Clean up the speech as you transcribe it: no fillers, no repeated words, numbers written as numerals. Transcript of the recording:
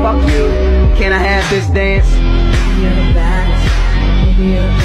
fuck you. Can I have this dance? You're the baddest. You're